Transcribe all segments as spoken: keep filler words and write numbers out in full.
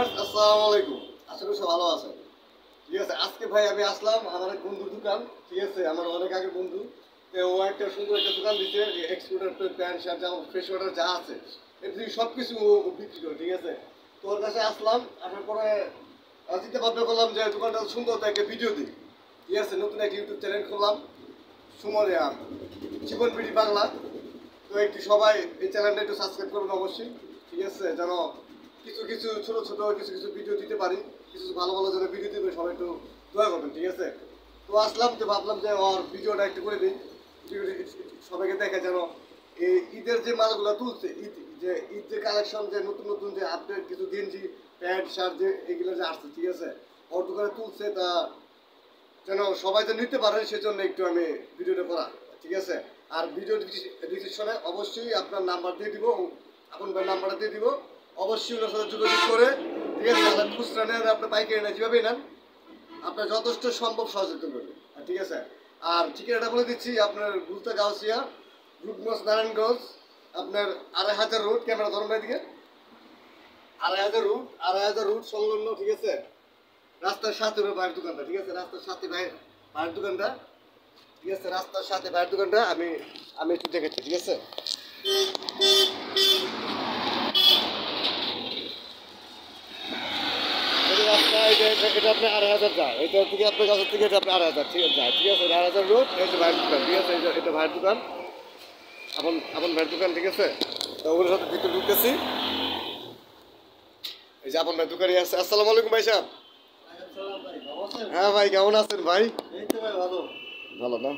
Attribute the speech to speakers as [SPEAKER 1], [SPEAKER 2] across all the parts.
[SPEAKER 1] Viewers আসসালামু আলাইকুম। আশা করি সব ভালো আছেন। ঠিক আছে, আজকে ভাই আমি আসলাম আমার এক বন্ধুর দোকান। ঠিক আছে, আমার অনেক আগের বন্ধু। তো ও একটা সুন্দর একটা দোকান দিচ্ছে, এক্সপোর্টার প্যান্ট শার্ট জামা ফ্রেশ ওয়াটার যা আছে এমনি সব কিছু ও বিক্রি করে। ঠিক আছে, তো ওর কাছে আসলাম, আসার পরে চিন্তা ভাবনা করলাম যে দোকানটা সুন্দর তো একটা ভিডিও দিই। ঠিক আছে, নতুন একটা ইউটিউব চ্যানেল খুললাম, সুমনে আর জীবন পিড়ি বাংলা। তো একটু সবাই এই চ্যানেলটা একটু সাবস্ক্রাইব করবেন অবশ্যই। ঠিক আছে, যেন কিছু কিছু ছোট ছোট কিছু কিছু ভিডিও দিতে পারি, কিছু ভালো ভালো যেন ভিডিও দিবে, সবাই একটু দয়া করবেন। ঠিক আছে, তো আসলাম, যে ভাবলাম যে ওর ভিডিওটা একটু করে দিই, সবাইকে দেখে যেন এই ঈদের যে মালগুলো তুলছে, ঈদ যে ঈদ যে কালেকশন, যে নতুন নতুন যে আপডেট কিছু গেঞ্জি প্যান্ট শার্ট যে এগুলো যে আসছে, ঠিক আছে, ওর দোকানে তুলছে, তা যেন সবাই যেন নিতে পারেন সেজন্য একটু আমি ভিডিওটা করা। ঠিক আছে, আর ভিডিও ডিসক্রিপশনে অবশ্যই আপনার নাম্বার দিয়ে দিব, আপনার নাম্বারটা দিয়ে দিব, অবশ্যই ওনার সাথে যোগাযোগ করে, ঠিক আছে, আপনার খুচরা নেন আপনার পাইকারি নেন যেভাবেই নেন, আপনার যথেষ্ট সম্ভব সহযোগিতা করবে। ঠিক আছে, আর ঠিকানাটা বলে দিচ্ছি, আপনার গুলতা গাউসিয়া রূপগঞ্জ নারায়ণগঞ্জ, আপনার আড়াই হাজার রুট, ক্যামেরা ধরুন ভাই দিকে, আড়াই হাজার রুট আড়াই হাজার রুট সংলগ্ন। ঠিক আছে, রাস্তার সাথে ভাইয়ের দোকানটা। ঠিক আছে, রাস্তার সাথে ভাই ভাইয়ের দোকানটা। ঠিক আছে, রাস্তার সাথে ভাইয়ের দোকানটা আমি আমি একটু দেখাচ্ছি। ঠিক আছে, রাস্তা এটা আপনি আড়াই হাজার যায়, এটা থেকে আপনার কাছের থেকে এটা আপনি আড়াই হাজার ঠিক আছে যায়। ঠিক আছে, আড়াই হাজার রোড, এই যে ভাইয়ের দোকান। ঠিক আছে, এটা ভাইয়ের দোকান, আপন আপন ভাইয়ের দোকান। ঠিক আছে, তো ওর সাথে ভিতরে ঢুকতেছি, এই যে আপন ভাইয়ের দোকানই আছে। আসসালামু আলাইকুম ভাই সাহেব। হ্যাঁ ভাই, কেমন আছেন ভাই? ভালো না?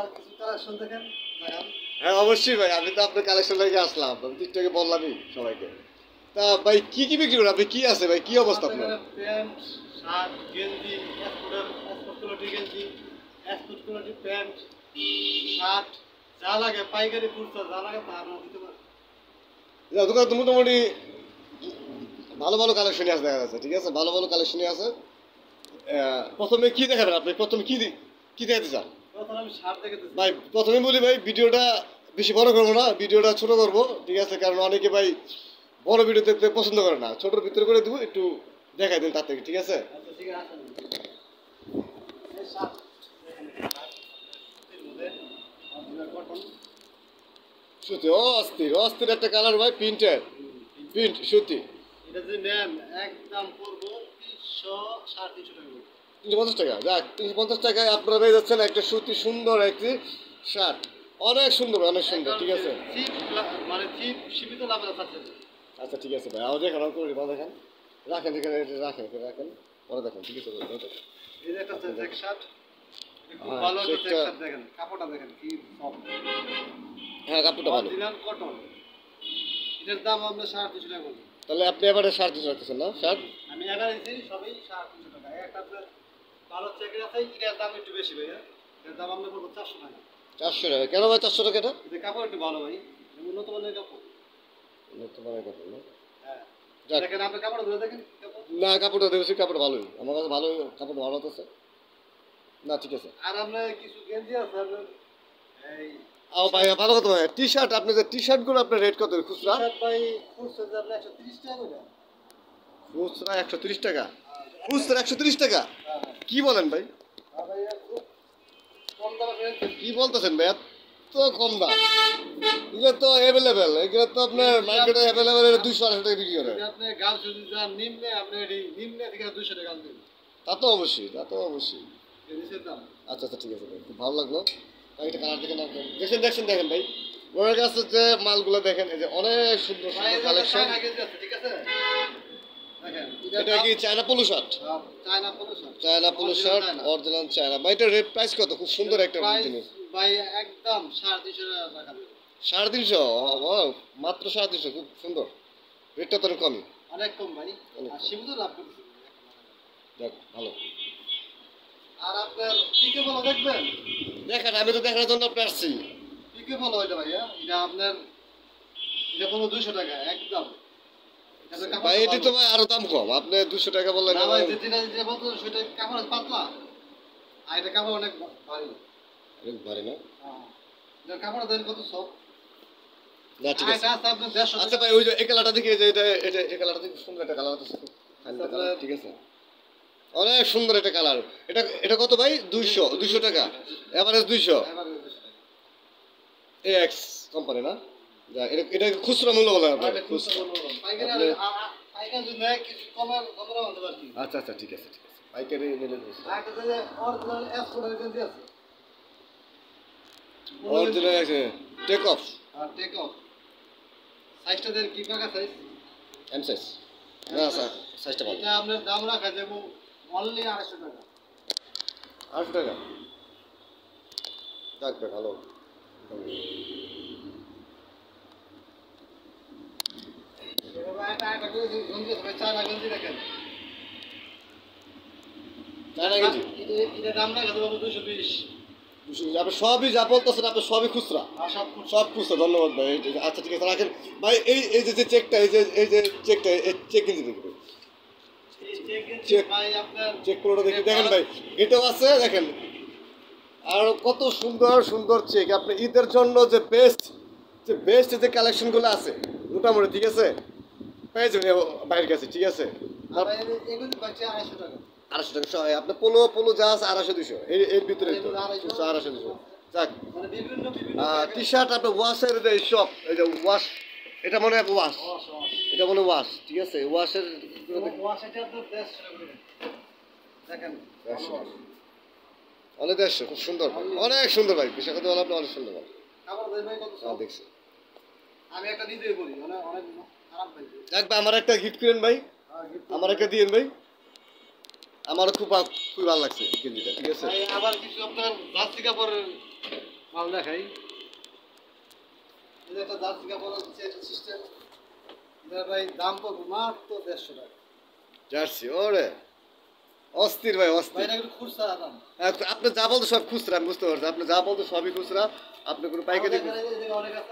[SPEAKER 1] হ্যাঁ অবশ্যই ভাই, আমি তো আপনার কালেকশন লেগে আসলাম, আমি টিকটকে বললামই সবাইকে। তা ভাই কি কি বিক্রি করেন আপনি? কি আছে ভাই, কি অবস্থা আপনার?
[SPEAKER 2] প্যান্ট শার্ট গেঞ্জি এক্সপোর্ট গেঞ্জি এক্সপোর্ট কোয়ালিটি প্যান্ট শার্ট যা লাগে পাইকারি খুচরা যা লাগে তা আমরা দিতে পারি।
[SPEAKER 1] দোকান তো মোটামুটি ভালো ভালো কালেকশনই আছে দেখা যাচ্ছে। ঠিক আছে, ভালো ভালো কালেকশনই আছে। প্রথমে কি দেখাবেন আপনি? প্রথমে কি কি দেখাতে চান ভাই? প্রথমে বলি ভাই, ভিডিওটা বেশি বড় করবো না, ভিডিওটা ছোট করবো। ঠিক আছে, কারণ অনেকে ভাই বড় ভিডিও দেখতে পছন্দ করে না, ছোটোর ভিতরে করে দেবো, একটু দেখাই দিন তার থেকে। ঠিক আছে, সুতি অস্থির অস্থির একটা কালার ভাই, প্রিন্টের প্রিন্ট সুতি।
[SPEAKER 2] এটা যদি নেন একদম পড়বো তিনশো সাড়ে তিনশো টাকা।
[SPEAKER 1] তিনশো পঞ্চাশ টাকা যাক, তিনশো পঞ্চাশ টাকায় আপনারা পেয়ে যাচ্ছেন একটা সুতি সুন্দর একটি শার্ট, অনেক সুন্দর অনেক সুন্দর। ঠিক আছে,
[SPEAKER 2] মানে চিপ সীমিত লাভ আছে।
[SPEAKER 1] আচ্ছা ঠিক আছে ভাই, আমার দেখেন করে দেখেন, রাখেন এখানে রাখেন রাখেন পরে দেখেন। ঠিক আছে,
[SPEAKER 2] এই যে একটা চেক শার্ট, খুব ভালো একটা চেক শার্ট, দেখেন কাপড়টা দেখেন কি সফট।
[SPEAKER 1] হ্যাঁ কাপড়টা ভালো,
[SPEAKER 2] অরিজিনাল কটন। এটার দাম আমরা সাড়ে তিনশো টাকা বলি।
[SPEAKER 1] তাহলে আপনি এবারে সাড়ে তিনশো রাখতেছেন না শার্ট?
[SPEAKER 2] আমি এবার দিচ্ছি সবই সাড়ে তিনশো টাকা। একটা আপনার ভালো চেকের আছে, এটার দাম একটু বেশি ভাইয়া, এটার দাম আমরা বলবো চারশো টাকা।
[SPEAKER 1] চারশো টাকা কেন ভাই? চারশো টাকা এটা
[SPEAKER 2] এটা কাপড় একটু ভালো ভাই, উন্নত মানের কাপড়।
[SPEAKER 1] উন্নত মানের কাপড় না?
[SPEAKER 2] হ্যাঁ দেখেন, আপনি কাপড় ধরে দেখেন।
[SPEAKER 1] না কাপড়টা দেখেছি, কাপড় ভালোই, আমার কাছে ভালোই কাপড় ভালো হতেছে না। ঠিক আছে,
[SPEAKER 2] আর আমরা কিছু গেঞ্জি আছে আপনার এই
[SPEAKER 1] ও ভাই ভালো কথা ভাই। টি শার্ট, আপনি যে টি শার্ট গুলো আপনার রেট কত খুচরা?
[SPEAKER 2] ভাই খুচরা আপনি একশো তিরিশ টাকা করে।
[SPEAKER 1] খুচরা একশো তিরিশ টাকা? খুচরা একশো তিরিশ টাকা? কি বলেন ভাই? কি বলতেছেন ভাই, এত কম দাম? এগুলো তো অ্যাভেলেবেল, এগুলো তো আপনার মার্কেটে অ্যাভেলেবেল, এটা দুইশো আড়াইশো টাকা বিক্রি করে।
[SPEAKER 2] আপনি গাছ যদি যান নিম্নে, আপনি নিম্নে থেকে দুইশো টাকা দেবেন।
[SPEAKER 1] তা তো অবশ্যই, তা তো অবশ্যই। আচ্ছা আচ্ছা ঠিক আছে ভাই, খুব ভালো লাগলো। একটা কালার দেখেন, দেখেন দেখছেন দেখেন ভাই, ওর কাছে যে মালগুলো দেখেন, এই যে অনেক সুন্দর সুন্দর কালেকশন।
[SPEAKER 2] ঠিক আছে,
[SPEAKER 1] এটা কি China polo shirt?
[SPEAKER 2] China polo shirt,
[SPEAKER 1] China polo shirt original China. ভাই এটা রেট প্রাইস কত? খুব সুন্দর একটা জিনিস
[SPEAKER 2] ভাই, একদম সাড়ে তিনশো টাকা।
[SPEAKER 1] সাড়ে তিনশো? মাত্র সাড়ে তিনশো, খুব সুন্দর। রেটটা তো কমই,
[SPEAKER 2] অনেক কম ভাই, আর সীমিত লাভ করতেছে।
[SPEAKER 1] দেখ ভালো।
[SPEAKER 2] আর আপনার পিকে বলো দেখবেন?
[SPEAKER 1] দেখেন, আমি তো দেখার জন্য আপনি আসছি।
[SPEAKER 2] পিকে বলো এটা ভাইয়া, এটা আপনার এটা কোনো দুইশো টাকা একদম।
[SPEAKER 1] ভাই এটি তো ভাই আরো দাম কম, আপনি দুশো টাকা বললেন না
[SPEAKER 2] ভাই? যেটা যেটা বলতো সেটা কাপড় পাতলা, আর এটা কাপড় অনেক ভারী।
[SPEAKER 1] অনেক ভারী না?
[SPEAKER 2] হ্যাঁ, এটা কাপড় দেন কত সফট।
[SPEAKER 1] না ঠিক আছে।
[SPEAKER 2] আচ্ছা ভাই,
[SPEAKER 1] ওই যে এই কালারটা দেখি, যে এটা এটা এই কালারটা দেখি সুন্দর একটা কালার আছে। ফাইনাল কালার ঠিক আছে, অনেক সুন্দর একটা কালার। এটা এটা কত ভাই? দুইশো দুইশো টাকা এভারেজ, দুইশো এক্স কোম্পানি না? যা এটা এটা খুচরা মূল্য বলেন আপনি? খুচরা। আচ্ছা আচ্ছা ঠিক আছে ঠিক আছে, পাইকারি নিলে অরিজিনাল আছে টেক অফ
[SPEAKER 2] টেক অফ সাইজটা দেন কি পাকা সাইজ?
[SPEAKER 1] এম সাইজ না স্যার, সাইজটা ভালো।
[SPEAKER 2] এটা আপনার দাম রাখা যাবে অনলি আড়াইশো টাকা।
[SPEAKER 1] আটশো টাকা থাকবে, ভালো।
[SPEAKER 2] চায়না গঞ্জি দেখেন,
[SPEAKER 1] চায়না গেঞ্জি
[SPEAKER 2] এটা দাম রাখা যাবে দুশো বিশ।
[SPEAKER 1] আপনি সবই যা বলতেছেন আপনি সবই খুচরা, সব খুচরা। ধন্যবাদ ভাই। আচ্ছা ঠিক আছে রাখেন ভাই। এই এই যে চেকটা, এই যে এই যে চেকটা, এই চেক কিনতে দেখবেন, চেক পুরোটা দেখি দেখেন ভাই, এটাও আছে দেখেন। আর কত সুন্দর সুন্দর চেক, আপনি ঈদের জন্য যে বেস্ট যে বেস্ট যে কালেকশনগুলো আছে মোটামুটি ঠিক আছে পেয়ে যাবেন বাইরের কাছে, ঠিক আছে। আড়াইশো টাকা সহ আপনার পোলো পোলো যা আছে আড়াইশো দুশো এর এর ভিতরে আড়াইশো দুশো। যাক, টি শার্ট আপনার ওয়াশের এই সব, এই যে ওয়াশ, এটা মনে হয় ওয়াশ, এটা মনে হয় ওয়াশ, ঠিক আছে। ওয়াশের অনেক দেড়শো, খুব সুন্দর, অনেক সুন্দর ভাই। বিশাল কথা বলে আপনি অনেক সুন্দর ভাই, দেখছি।
[SPEAKER 2] আমি একটা দিতে বলি মানে অনেক খারাপ ভাই।
[SPEAKER 1] যাক ভাই, আমার একটা গিফট করেন ভাই, আমার একটা দিয়েন ভাই, আমারও খুব ভা- খুবই ভালো লাগছে গেঞ্জিটা, ঠিক আছে।
[SPEAKER 2] ভাই আবার কিছু আপনার জার্সি কাপড়ের মাল দেখাই। এটা একটা জার্সি কাপড়ের সিস্টেম, এটা ভাই দাম পড়বে মাত্র দেড়শো টাকা।
[SPEAKER 1] জার্সি ওরে অস্থির ভাই,
[SPEAKER 2] ভাই
[SPEAKER 1] অস্থির।
[SPEAKER 2] এটা একটু খুচরা দাম।
[SPEAKER 1] হ্যাঁ, আপনি যা বলতো সব খুচরা, আমি বুঝতে পারছি। আপনি যা বলতো সবই খুচরা, আপনি কোনো পাইকারি
[SPEAKER 2] আমাদের এখানে যে অনেক আছে।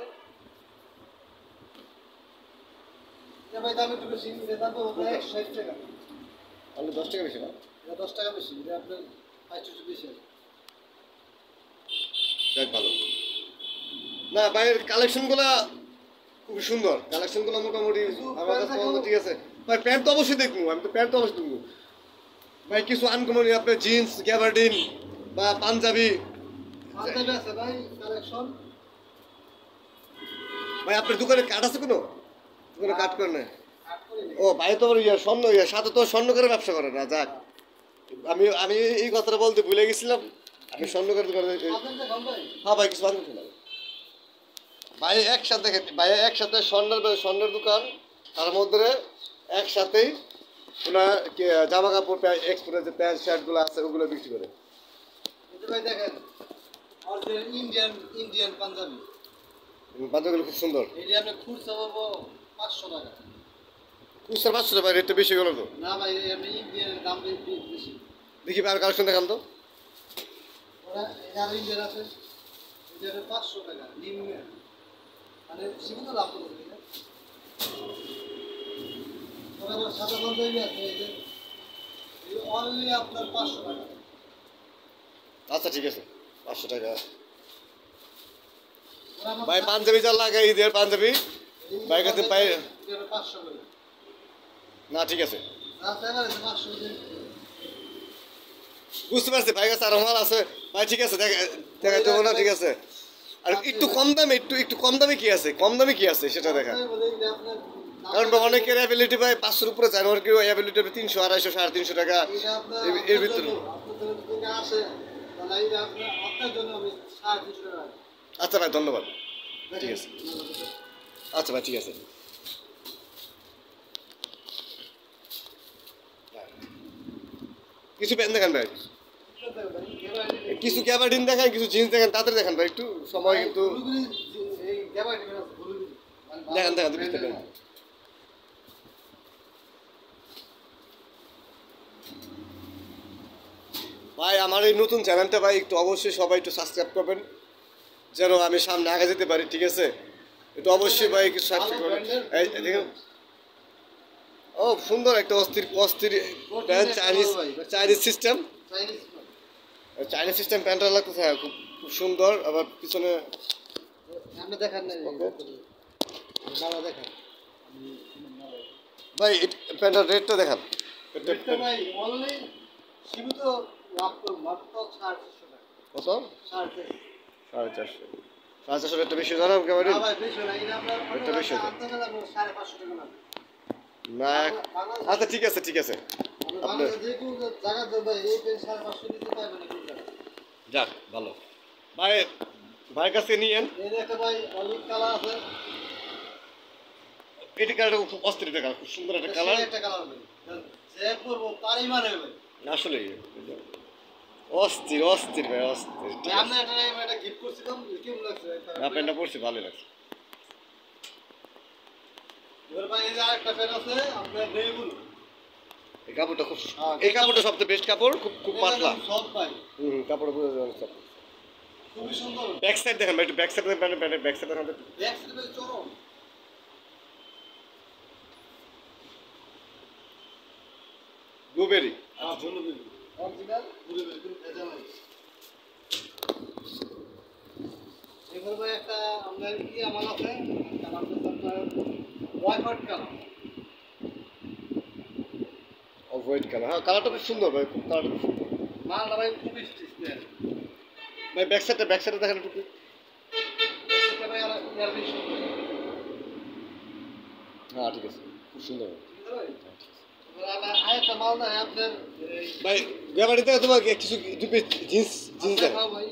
[SPEAKER 2] এটা ভাই দাম একটু বেশি, এটা দাম পড়বে একশো ষাট টাকা।
[SPEAKER 1] আপনি দশ টাকা বেশি না?
[SPEAKER 2] এটা দশ টাকা বেশি, এটা আপনার পাঁচশো বেশি আছে।
[SPEAKER 1] যাক ভালো। না ভাইয়ের কালেকশনগুলো খুব সুন্দর, কালেকশনগুলো মোটামুটি আমার কাছে পছন্দ, ঠিক আছে ভাই। প্যান্ট তো অবশ্যই দেখবো, আমি তো প্যান্ট তো অবশ্যই দেখবো ভাই। কিছু আনকমন আপনার জিন্স, গ্যাবার্ডিন বা পাঞ্জাবি
[SPEAKER 2] পাঞ্জাবি আছে ভাই কালেকশন।
[SPEAKER 1] ভাই। আপনার দোকানে কাঠ আছে কোনো? দোকানে কাঠ করে না?
[SPEAKER 2] আট করে নেই।
[SPEAKER 1] ও ভাই তো আবার ইয়া স্বর্ণ, ইয়া সাথে তো স্বর্ণ করে ব্যবসা করে না। যাক, আমি আমি এই কথাটা বলতে ভুলে গেছিলাম, আমি স্বর্ণ করে দোকানে।
[SPEAKER 2] আপনার দেখুন ভাই।
[SPEAKER 1] হ্যাঁ ভাই, কিছু বাদ না ভাই, একসাথে দেখেন ভাই, একসাথে স্বর্ণের স্বর্ণের দোকান, তার মধ্যে একসাথেই ওনার জামা কাপড় এক্সপোর্টের যে প্যান্ট শার্টগুলো আছে ওগুলো বিক্রি করে।
[SPEAKER 2] এটা ভাই দেখেন অরিজিনাল ইন্ডিয়ান ইন্ডিয়ান পাঞ্জাবি।
[SPEAKER 1] পাঞ্জাবিগুলো খুব সুন্দর।
[SPEAKER 2] এই যে আপনি খুচরা পাবো পাঁচশো টাকা।
[SPEAKER 1] খুচরা পাঁচশো টাকা, রেটটা বেশি গেল তো।
[SPEAKER 2] না ভাই আপনি ইন্ডিয়ানের দাম বে- বেশি।
[SPEAKER 1] দেখি ভাই আর কালেকশন দেখান তো।
[SPEAKER 2] ওরা এগারো ইন্ডিয়ান আছে, ইন্ডিয়ানের পাঁচশো টাকা নিম্ন, মানে সীমিত লাভ করবে। ওরা আবার সাদা পাঞ্জাবি আছে, এই যে অনলি আপনার পাঁচশো টাকা।
[SPEAKER 1] আচ্ছা ঠিক আছে, পাঁচশো টাকা
[SPEAKER 2] ওরা আমার
[SPEAKER 1] ভাই। পাঞ্জাবি যা লাগে ঈদের পাঞ্জাবি ভাই কাছে পাই
[SPEAKER 2] ইন্ডিয়ানের পাঁচশো করে।
[SPEAKER 1] না, ঠিক আছে
[SPEAKER 2] না তাহলে পাঁচশো করে।
[SPEAKER 1] বুঝতে পারছি ভাই কাছে আরো মাল আছে ভাই, ঠিক আছে দেখা দেখা দেবো না, ঠিক আছে। আর একটু কম দামে, একটু একটু কম দামে কি আছে, কম দামে কি আছে সেটা দেখা। কারণ অনেকের অ্যাবিলিটি ভাই পাঁচশোর উপরে চায়, অনেকের অ্যাবিলিটি তিনশো আড়াইশো সাড়ে তিনশো টাকা এর- এর ভিতরে। আচ্ছা ভাই, ধন্যবাদ। ঠিক আছে, আচ্ছা ভাই, ঠিক আছে। কিছু প্যান্ট দেখান ভাই, কিছু গ্যাবার্ডিন দেখান, কিছু জিন্স দেখান, তাদের দেখান ভাই, একটু সময় কিন্তু দেখান দেখান তো বুঝতে পারেন। ভাই আমার এই নতুন চ্যানেলটা ভাই একটু অবশ্যই সবাই একটু সাবস্ক্রাইব করবেন, যেন আমি সামনে আগে যেতে পারি, ঠিক আছে। একটু অবশ্যই ভাই কিছু সাবস্ক্রাইব করবেন। এই দেখুন, ও সুন্দর একটা অস্থির অস্থির pant, Chinese Chinese system, Chinese system প্যান্টটা লাগতেছে, হ্যাঁ খুব খুব সুন্দর। আবার পিছনে
[SPEAKER 2] দেখান দেখান
[SPEAKER 1] ভাই প্যান্টের রেটটা দেখান।
[SPEAKER 2] রেটটা ভাই অনলি সীমিত মাত্র মাত্র সাড়ে চারশো টাকা।
[SPEAKER 1] কত?
[SPEAKER 2] সাড়ে চারশো।
[SPEAKER 1] সাড়ে চারশো। সাড়ে চারশো একটা বেশি জানাম কেমন?
[SPEAKER 2] না ভাই বেশি না, এটা আপনার
[SPEAKER 1] একটা বেশি হতো।
[SPEAKER 2] আনতে গেলে আপনার সাড়ে পাঁচশো টাকা লাগবে।
[SPEAKER 1] না আচ্ছা ঠিক আছে ঠিক আছে।
[SPEAKER 2] আপনার যে কোনো জায়গা যাবে এই পেন সাড়ে পাঁচশো দিতে পারবেন না কিন্তু।
[SPEAKER 1] যাক ভালো। ভাই ভাইয়ের কাছে নিয়েন।
[SPEAKER 2] এই যে একটা ভাই অলিভ কালার আছে।
[SPEAKER 1] এটা কালারটা খুব অস্থির একটা কালার, খুব সুন্দর একটা কালার।
[SPEAKER 2] একটা কালার ভাই। যে পরবো তারই মানে ভাই।
[SPEAKER 1] আসলে অস্থির অস্থির ভাই অস্থির। ঠিক
[SPEAKER 2] আমি
[SPEAKER 1] আছে।
[SPEAKER 2] এটা এটা গিফট করছিলাম, কেমন লাগছে?
[SPEAKER 1] না প্যান্টটা পরছি ভালোই লাগছে।
[SPEAKER 2] এবার ভাই এই যে আরেকটা প্যান্ট আছে আপনার বেগুন।
[SPEAKER 1] এই কাপড়টা খুব এই কাপড়টা সবচেয়ে বেস্ট কাপড়, খুব খুব পাতলা।
[SPEAKER 2] সব ভাই
[SPEAKER 1] হুম হুম, কাপড় বুঝে যাবে সব।
[SPEAKER 2] খুবই সুন্দর।
[SPEAKER 1] ব্যাক সাইড দেখেন ভাই, একটু ব্যাক সাইড দেখেন, প্যান্টের প্যান্টের ব্যাক সাইড দেখেন।
[SPEAKER 2] ব্যাক সাইডে চরম
[SPEAKER 1] ব্লুবেরি।
[SPEAKER 2] আর ব্লুবেরি অরিজিনাল ব্লুবেরি কোন ভেজাল নাই। এবার ভাই একটা আপনার কি আমার আছে কালারটা আপনার white colour.
[SPEAKER 1] Off white colour, হ্যাঁ কালারটা খুব সুন্দর ভাই, খুব কালারটা খুব সুন্দর।
[SPEAKER 2] মালটা ভাই খুবই স্টিচ।
[SPEAKER 1] ভাই ব্যাক সাইডটা ব্যাক সাইডটা দেখেন একটু।
[SPEAKER 2] এটা ভাই আর ইয়ার বেশি সুন্দর।
[SPEAKER 1] হ্যাঁ ঠিক আছে, খুব সুন্দর।
[SPEAKER 2] আরেকটা মাল না আপনার
[SPEAKER 1] ভাই ব্যাপারটা তোমার কিছু দু পিস জিন্স জিন্স দেখেন।
[SPEAKER 2] ভাই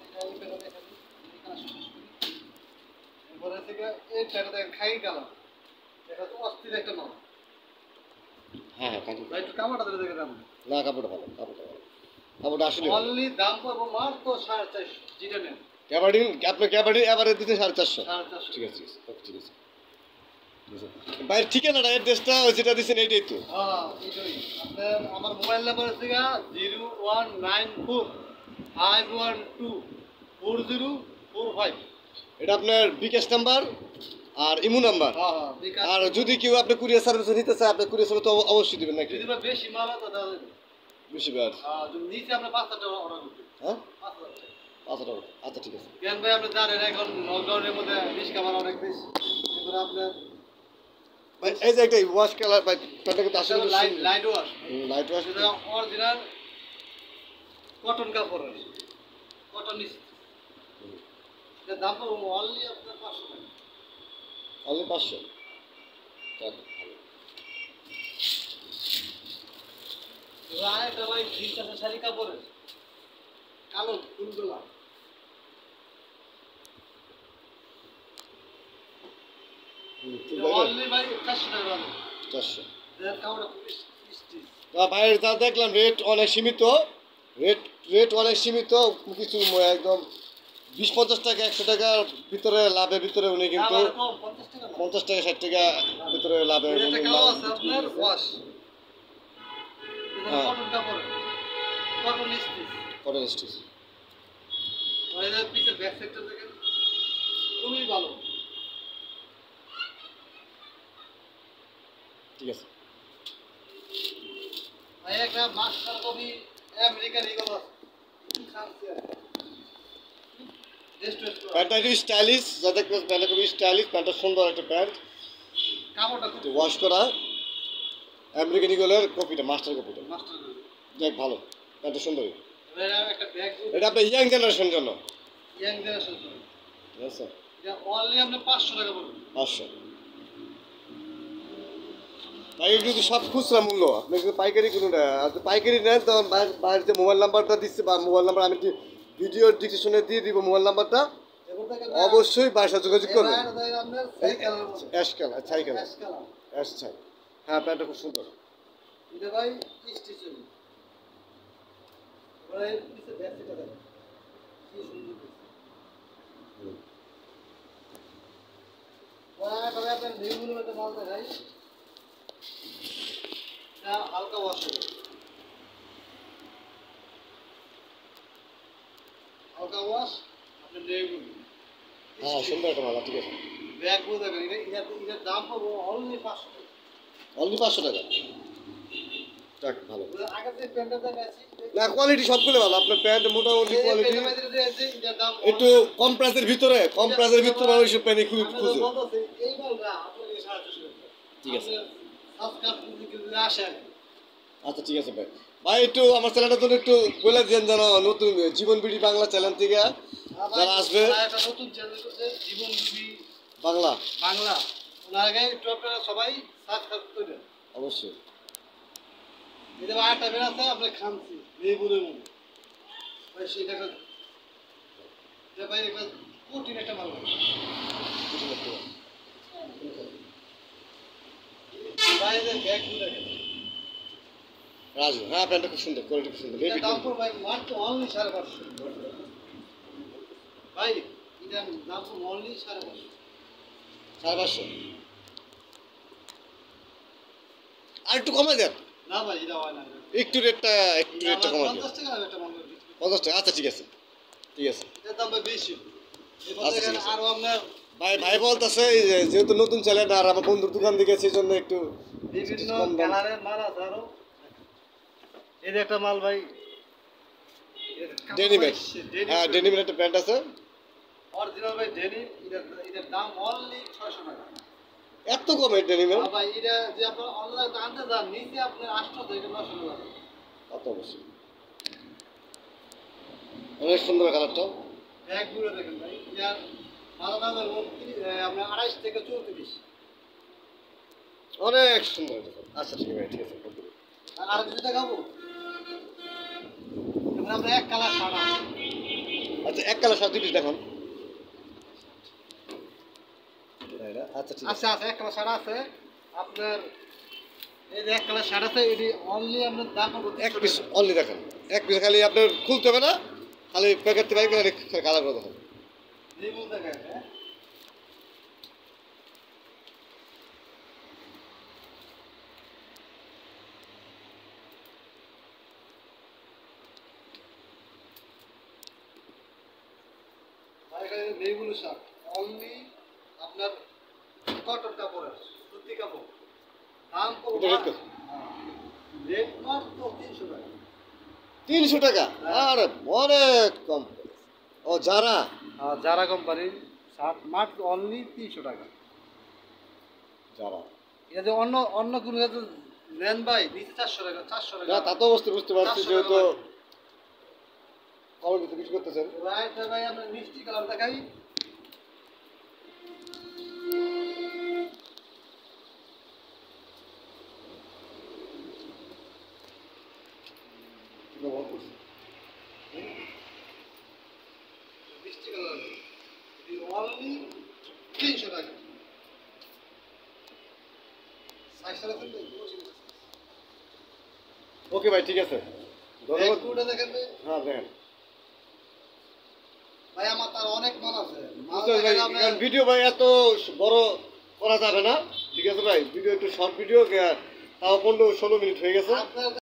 [SPEAKER 2] এরপরে থেকে এই প্যান্টটা দেখেন খাই কালার। এটা তো অস্থির একটা মাল।
[SPEAKER 1] হ্যাঁ হ্যাঁ কাপড়।
[SPEAKER 2] ভাই একটু কাপড়টা ধরে দেখে দাম।
[SPEAKER 1] না কাপড়টা ভালো, কাপড়টা ভালো, কাপড়টা আসলে ভালো।
[SPEAKER 2] অনলি দাম পড়বো মাত্র সাড়ে চারশো। যেটা নেন
[SPEAKER 1] ক্যাবার্ডিন আপনার ক্যাবার্ডিন এবারে দিতে সাড়ে চারশো।
[SPEAKER 2] সাড়ে চারশো।
[SPEAKER 1] ঠিক আছে ঠিক আছে ওকে, ঠিক আছে। ভাই ঠিকানাটা অ্যাড্রেসটা যেটা দিচ্ছেন এইটাই তো?
[SPEAKER 2] হ্যাঁ এইটাই। আপনার আমার মোবাইল নাম্বার হচ্ছে গা zero one nine four five one two four zero four five.
[SPEAKER 1] এটা আপনার বিকাশ নাম্বার আর ইমু নাম্বার।
[SPEAKER 2] হ্যাঁ হ্যাঁ বিকাশ।
[SPEAKER 1] আর যদি কেউ আপনি কুরিয়ার সার্ভিস নিতে চায়, আপনি কুরিয়ার সার্ভিস তো অবশ্যই দিবেন নাকি?
[SPEAKER 2] যদি বা বেশি মাল হয় তো দেওয়া যাবে।
[SPEAKER 1] বেশি বার।
[SPEAKER 2] হ্যাঁ যদি নিচে আপনার পাঁচ হাজার টাকা অর্ডার করতে।
[SPEAKER 1] হ্যাঁ
[SPEAKER 2] পাঁচ হাজার টাকা।
[SPEAKER 1] আচ্ছা টাকা, আচ্ছা ঠিক আছে।
[SPEAKER 2] কেন ভাই আপনি জানেন এখন লকডাউনের মধ্যে বেশি খাবার অনেক বেশি। এবার আপনার
[SPEAKER 1] ভাই এই যে একটা ওয়াশ কালার ভাই, প্যান্টটা কিন্তু আসলে খুব
[SPEAKER 2] লাইট
[SPEAKER 1] সুন্দর।
[SPEAKER 2] Light wash.
[SPEAKER 1] হুম, লাইট ওয়াশ।
[SPEAKER 2] এটা অরিজিনাল কটন কাপড়ের। কটন নিচ। এর দাম তো অনলি আপনার পাঁচশো টাকা।
[SPEAKER 1] অনলি পাঁচশো। যাক, ভালো।
[SPEAKER 2] এবার আরেকটা ভাই জিন্স আছে শাড়ি কাপড়ের। কালো ফুলগুলা।
[SPEAKER 1] হুম, ঠিক
[SPEAKER 2] এটা
[SPEAKER 1] আছে।
[SPEAKER 2] অনলি ভাই চারশো টাকা দাম।
[SPEAKER 1] চারশো।
[SPEAKER 2] এর কাপড়টা খুবই স্টিচ।
[SPEAKER 1] তা ভাইয়ের যা দেখলাম রেট অনেক সীমিত, রেট রেট অনেক সীমিত, কিছু ম- একদম বিশ পঞ্চাশ টাকা একশো টাকার ভিতরে লাভের ভিতরে উনি কিন্তু
[SPEAKER 2] আবার কম পঞ্চাশ টাকা না।
[SPEAKER 1] পঞ্চাশ টাকা ষাট টাকা ভিতরে লাভের
[SPEAKER 2] এটা একটা
[SPEAKER 1] উনি
[SPEAKER 2] কালো
[SPEAKER 1] মাল
[SPEAKER 2] আছে
[SPEAKER 1] বিক্রি
[SPEAKER 2] আপনার
[SPEAKER 1] করতেছে।
[SPEAKER 2] ওয়াশ। এটা
[SPEAKER 1] হ্যাঁ।
[SPEAKER 2] কটন কাপড়। Cotton stitch.
[SPEAKER 1] Cotton stitch.
[SPEAKER 2] আর এর পিছের ব্যাক সাইডটা দেখেন খুবই ভালো।
[SPEAKER 1] ঠিক আছে।
[SPEAKER 2] ভাই একটা মাস্টার কপি আমেরিকান ইগল আছে। খানসি আছে। রেস্ট রেস্ট
[SPEAKER 1] প্যান্টটা একটু স্টাইলিশ, যা দেখবেন প্যান্টটা খুবই স্টাইলিশ, প্যান্টটা সুন্দর একটা প্যান্ট,
[SPEAKER 2] কাপড়টা খুব
[SPEAKER 1] ওয়াশ করা আমেরিকান ইগলের কপিটা, মাস্টার কপিটা।
[SPEAKER 2] Master copy.
[SPEAKER 1] দেখ ভালো, প্যান্টটা সুন্দর।
[SPEAKER 2] এর একটা ব্যাগ
[SPEAKER 1] এটা আপনার ইয়াং জেনারেশন জন্য।
[SPEAKER 2] Young generation.
[SPEAKER 1] ঠিক আছে,
[SPEAKER 2] এটা অনলি আপনি পাঁচশো টাকা পড়বে।
[SPEAKER 1] পাঁচশো। ভাই এগুলো তো সব খুচরা মূল্য, আপনি কিন্তু পাইকারি কিনুন না। আর যদি পাইকারি নেন তখন বাইরে বাইরে যে মোবাইল নাম্বারটা দিচ্ছে বা মোবাইল নাম্বার আমি ভিডিওর ডিসক্রিপশনে দিয়ে দিব মোবাইল নাম্বারটা,
[SPEAKER 2] এবার দেখেন
[SPEAKER 1] অবশ্যই বাইরের সাথে যোগাযোগ করবেন।
[SPEAKER 2] এবার দেখেন আপনার সাইকেল
[SPEAKER 1] অ্যাশ কালার, ছাই কালার,
[SPEAKER 2] অ্যাশ কালার।
[SPEAKER 1] অ্যাশ ছাই। হ্যাঁ প্যান্টটা খুব সুন্দর।
[SPEAKER 2] এটা ভাই স্টিচ হবে। এবার এর পিছে ব্যাক সাইডটা দেখেন কি সুন্দর পিস। ওরা তবে আপনার নিউগুলো একটা মাল দেখাই। এটা হালকা ওয়াশ হবে। হালকা ওয়াশ আপনার নিউগুলো।
[SPEAKER 1] হ্যাঁ সুন্দর একটা মালা, ঠিক আছে।
[SPEAKER 2] ব্যাগ গুলো দেখেন এটা এটা এটার দাম পাবো অনলি পাঁচশো টাকা।
[SPEAKER 1] অনলি পাঁচশো টাকা। যাক ভালো।
[SPEAKER 2] আগে যে প্যান্টটা দেখাচ্ছি
[SPEAKER 1] না কোয়ালিটি সবগুলো ভালো, আপনার প্যান্ট মোটামুটি
[SPEAKER 2] এই
[SPEAKER 1] কোয়ালিটি।
[SPEAKER 2] প্যান্টের মধ্যে যে আছে এটার দাম
[SPEAKER 1] একটু কম প্রাইসের ভিতরে, কম প্রাইসের ভিতরে মানুষ প্যান্ট খুব
[SPEAKER 2] আমি তো
[SPEAKER 1] খুঁজে।
[SPEAKER 2] বলতেছি এই মালটা আপনাকে সাড়ে চারশো টাকা।
[SPEAKER 1] ঠিক আছে।
[SPEAKER 2] সাবস্ক্রাইব যদি কেউ যদি আসে
[SPEAKER 1] আচ্ছা ঠিক আছে ভাই ভাই একটু আমার চ্যানেলটা জন্য একটু বলে দিন যেন নতুন জীবন বিডি বাংলা চ্যানেল থেকে যারা আসবে
[SPEAKER 2] ওরা একটা নতুন চ্যানেল করছে জীবন বিবি
[SPEAKER 1] বাংলা
[SPEAKER 2] বাংলা ওনার আগে একটু আপনারা সবাই সাবস্ক্রাইব করবেন
[SPEAKER 1] অবশ্যই
[SPEAKER 2] এটা আটটা বের আছে আপনি খামছি লেবুরের মতো ভাই সেটা একটা এটা ভাই একটা কঠিন একটা মাল ভাই। ভাই এদের ব্যাগ গুলো দেখেন
[SPEAKER 1] রাজু হ্যাঁ প্যান্টটা খুব সুন্দর কোয়ালিটি খুব সুন্দর
[SPEAKER 2] এটা
[SPEAKER 1] হেভি
[SPEAKER 2] দাম পড়বে ভাই মাত্র অনলি সাড়ে পাঁচশো ভাই এটা দাম পড়বে অনলি সাড়ে পাঁচশো
[SPEAKER 1] সাড়ে পাঁচশো আর একটু কমাই দেন
[SPEAKER 2] না ভাই এটা হয় না
[SPEAKER 1] একটু রেটটা একটু
[SPEAKER 2] এটা
[SPEAKER 1] রেটটা
[SPEAKER 2] আমার
[SPEAKER 1] কমাই দেন
[SPEAKER 2] পঞ্চাশ টাকা দাম একটা মাল বিক্রি করি।
[SPEAKER 1] পঞ্চাশ টাকা আচ্ছা ঠিক আছে ঠিক আছে
[SPEAKER 2] এটার দাম ভাই বেশি এবার
[SPEAKER 1] আচ্ছা,
[SPEAKER 2] দেখেন
[SPEAKER 1] ঠিক আছে।
[SPEAKER 2] আরো আপনার
[SPEAKER 1] ভাই ভাই বলতেছে এই যে যেহেতু নতুন চ্যানেল আর আমার বন্ধুর দোকান দিকে সেই জন্য একটু
[SPEAKER 2] বিভিন্ন
[SPEAKER 1] কম দাম।
[SPEAKER 2] কালারের মাল আছে আরো এই যে একটা মাল ভাই
[SPEAKER 1] ডেনিমের হ্যাঁ ডেনিমের একটা প্যান্ট আছে
[SPEAKER 2] অরিজিনাল ভাই ডেনিম এটা এটার দাম অনলি ছয়শো টাকা
[SPEAKER 1] এত কম এই ডেনিমের
[SPEAKER 2] আর ভাই এটা যে আপনার অনলাইন আনতে যান নিচে আপনার আটশো থেকে নশো টাকা
[SPEAKER 1] অত অবশ্যই অনেক সুন্দর কালারটা
[SPEAKER 2] ব্যাগগুলো দেখেন ভাই ইয়ার ভালো দামের আপনার আড়াইশ থেকে চৌত্রিশ
[SPEAKER 1] অনেক সুন্দর এটা। আচ্ছা ঠিক আছে ঠিক আছে
[SPEAKER 2] আর কিছু দেখাবো এবার আমরা এক কালার শার্ট আছে
[SPEAKER 1] আচ্ছা এক কালার সাত পিস দেখান আচ্ছা ঠিক আছে
[SPEAKER 2] আচ্ছা আচ্ছা এক কালার শার্ট আছে আপনার এই যে এক কালার শার্ট আছে এটি অনলি আপনার দাম পড়বে
[SPEAKER 1] এক পিস অনলি দেখান এক পিস খালি আপনার খুলতে হবে না খালি প্যাকেট থেকে বাইক কালার করে দেখান
[SPEAKER 2] রিমুভ দেখেন হ্যাঁ আর এখানে মেগুলো শার্ট অনলি আপনার কটন কাপড়ের সুতি কাপড় দাম পড়বে
[SPEAKER 1] এটা রেট কত?
[SPEAKER 2] রেট মাত্র তিনশো টাকা
[SPEAKER 1] তিনশো টাকা আরে অনেক কম ও যারা
[SPEAKER 2] যারা কোম্পানির শার্ট মাত্র অনলি তিনশো টাকা
[SPEAKER 1] যারা
[SPEAKER 2] এটা যে অন্য অন্য কোনো ক্ষেত্রে নেন ভাই নিচে চারশো টাকা চারশো
[SPEAKER 1] না
[SPEAKER 2] টাকা
[SPEAKER 1] তা তো বুঝতে বুঝতে পারছি
[SPEAKER 2] চারশো
[SPEAKER 1] যেহেতু
[SPEAKER 2] টাকা।
[SPEAKER 1] কমের ভিতরে কিছু করতেছেন
[SPEAKER 2] ভাই তো ভাই আমরা মিষ্টি কালার দেখাই মিষ্টি কালার অনলি তিনশো টাকা সাইজটা দেখেন
[SPEAKER 1] ওকে ভাই ঠিক আছে ধন্যবাদ
[SPEAKER 2] ব্যাগগুলো দেখেন ভাই।
[SPEAKER 1] হ্যাঁ দেখেন
[SPEAKER 2] ভাই আমার তার অনেক মাল আছে মাল
[SPEAKER 1] বুঝতে পারছি ভাই
[SPEAKER 2] দেখেন আপনার-
[SPEAKER 1] কারণ ভিডিও ভাই এত বড় করা যাবে না ঠিক আছে ভাই ভিডিও একটু শর্ট ভিডিও তাও পনেরো ষোলো মিনিট হয়ে গেছে
[SPEAKER 2] আপনার